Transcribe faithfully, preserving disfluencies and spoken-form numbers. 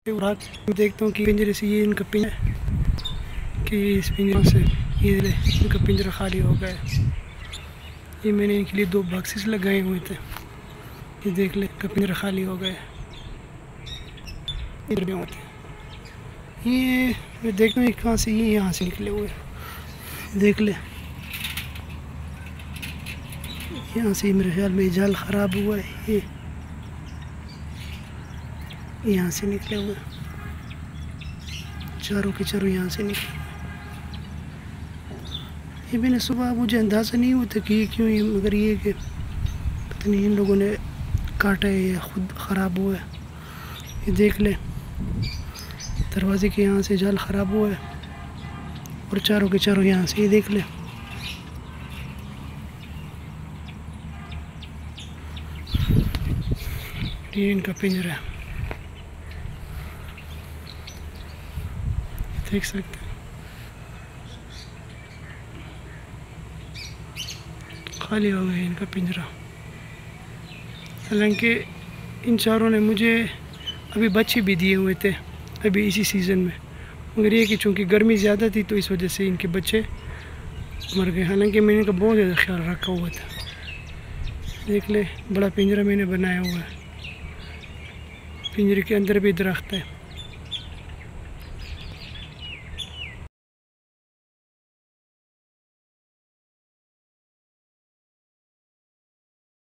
रात में देखता हूँ कि पिंजरे से ये इनका पिंजरा कि इस पिंजरे से ये इनका पिंजरा खाली हो गया। ये मैंने इनके लिए दो बॉक्सेस लगाए हुए थे, ये देख ले इनका पिंजरा खाली हो गया। इधर भी होते ये मैं देखता हूँ कहाँ से ये यहाँ से निकले हुए, देख ले यहाँ से मेरे ख्याल में जाल ख़राब हुआ है, ये यहाँ से निकले हुए चारों के चारों यहाँ से निकले। ये मैंने सुबह मुझे अंदाज़ा नहीं होता कि ये क्यों, ये मगर ये कि पता नहीं इन लोगों ने काटा है या खुद ख़राब हुआ है। ये देख ले दरवाज़े के यहाँ से जाल ख़राब हुआ है और चारों के चारों यहाँ से, ये देख ले ये इनका पिंजरा है, देख सकते हैं खाली हो गया इनका पिंजरा। हालांकि इन चारों ने मुझे अभी बच्चे भी दिए हुए थे अभी इसी सीज़न में, मगर ये कि चूँकि गर्मी ज़्यादा थी तो इस वजह से इनके बच्चे मर गए। हालांकि मैंने इनका बहुत ज़्यादा ख्याल रखा हुआ था। देख ले बड़ा पिंजरा मैंने बनाया हुआ है, पिंजरे के अंदर भी दरख्त है।